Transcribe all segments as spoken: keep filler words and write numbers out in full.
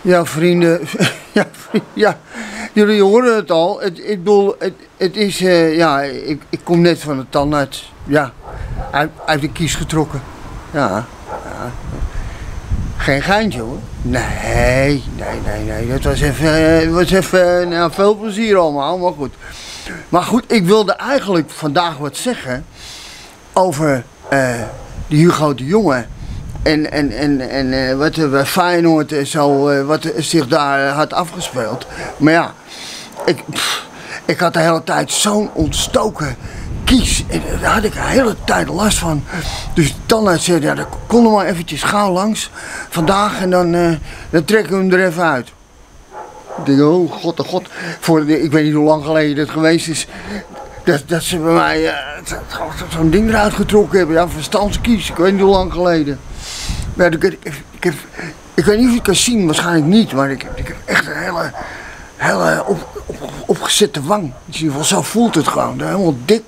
Ja, vrienden, ja, vrienden, ja, jullie horen het al. Het, ik bedoel, het, het is, uh, ja, ik, ik kom net van de tandarts. Ja, uit, uit de kies getrokken. Ja, ja. Geen geintje hoor. Nee, nee, nee, nee. Dat was even, uh, was even nou, veel plezier allemaal, maar goed. Maar goed, ik wilde eigenlijk vandaag wat zeggen over uh, die Hugo de Jonge. En, en, en, en uh, wat er bij Feyenoord en zo, uh, wat zich daar had afgespeeld. Maar ja, ik, pff, ik had de hele tijd zo'n ontstoken kies. En daar had ik de hele tijd last van. Dus de tandarts zei, ja, dan kom er maar eventjes gauw langs vandaag en dan, uh, dan trekken we hem er even uit. Ik denk, oh god, oh god. Voor de, ik weet niet hoe lang geleden dat geweest is. Dat, dat ze bij mij uh, zo'n ding eruit getrokken hebben. Ja, verstandskies. Ik weet niet hoe lang geleden. Maar ik, ik, ik, heb, ik weet niet of je het kan zien, waarschijnlijk niet. Maar ik, ik heb echt een hele, hele op, op, opgezette wang. In ieder geval, zo voelt het gewoon. Helemaal dik.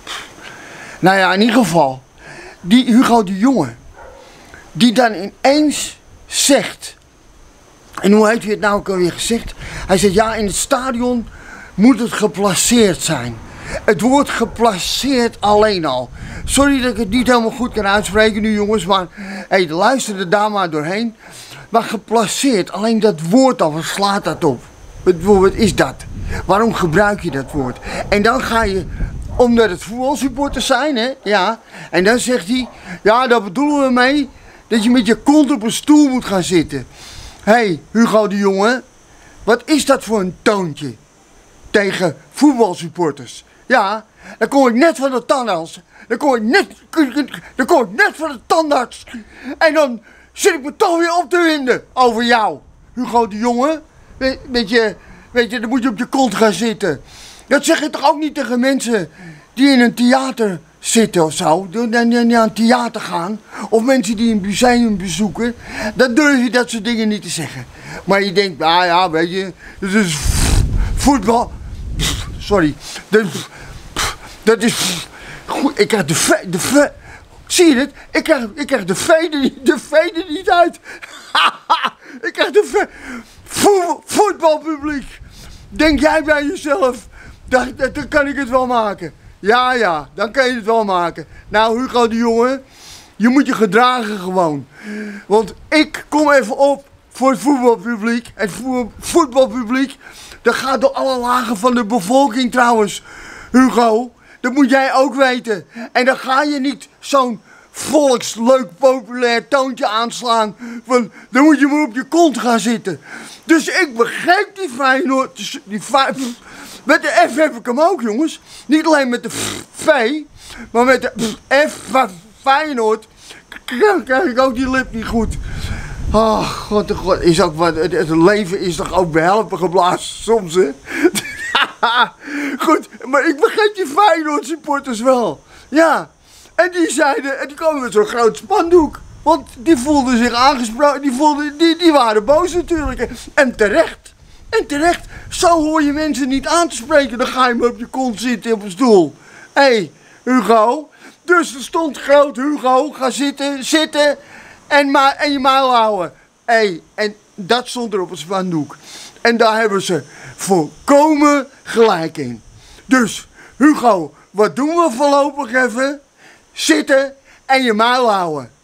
Nou ja, in ieder geval. Die Hugo de Jonge. Die dan ineens zegt. En hoe heeft hij het nou ook alweer gezegd? Hij zegt, ja, in het stadion moet het geplaceerd zijn. Het woord geplaceerd alleen al. Sorry dat ik het niet helemaal goed kan uitspreken nu jongens, maar hey, luister er daar maar doorheen. Maar geplaceerd, alleen dat woord al, wat slaat dat op? Wat, wat is dat? Waarom gebruik je dat woord? En dan ga je, omdat het voetbalsupporters zijn, hè, ja. En dan zegt hij, ja, daar bedoelen we mee dat je met je kont op een stoel moet gaan zitten. Hé, hey, Hugo de Jonge, wat is dat voor een toontje tegen voetbalsupporters? Ja, dan kom ik net van de tandarts. Dan kom ik net, dan kom ik net van de tandarts. En dan zit ik me toch weer op te winden over jou, Hugo de Jonge. Weet, weet je, weet je, dan moet je op je kont gaan zitten. Dat zeg je toch ook niet tegen mensen die in een theater zitten of zo, die naar een theater gaan, of mensen die een museum bezoeken. Dan durf je dat soort dingen niet te zeggen. Maar je denkt, nou ja, weet je, dat is voetbal. Sorry, dat, dat is goed. Ik krijg de ve, de ve, zie je het? Ik krijg, ik krijg de veden niet, de veden niet uit. Ik krijg de ve, vo, voetbalpubliek. Denk jij bij jezelf, dan, dan kan ik het wel maken. Ja, ja, dan kan je het wel maken. Nou, Hugo de Jonge, je moet je gedragen gewoon. Want ik kom even op voor het voetbalpubliek. Het voetbalpubliek, dat gaat door alle lagen van de bevolking trouwens, Hugo. Dat moet jij ook weten. En dan ga je niet zo'n volksleuk populair toontje aanslaan van, dan moet je maar op je kont gaan zitten. Dus ik begreep die Feyenoord, die Feyenoord. Met de F heb ik hem ook, jongens. Niet alleen met de V, maar met de F van Feyenoord krijg ik ook die lip niet goed. Oh, god, oh god, is ook wat, het, het leven is toch ook behelpen geblazen soms, hè? Goed, maar ik begreep die Feyenoord supporters wel. Ja, en die zeiden, en die komen met zo'n groot spandoek. Want die voelden zich aangesproken, die, voelden, die, die waren boos natuurlijk. En terecht. En terecht, zo hoor je mensen niet aan te spreken. Dan ga je maar op je kont zitten op een stoel. Hé, hey, Hugo. Dus er stond groot, Hugo, ga zitten, zitten en, ma en je muil houden. Hé, hey, en dat stond er op het spandoek. En daar hebben ze volkomen gelijk in. Dus, Hugo, wat doen we voorlopig even? Zitten en je muil houden.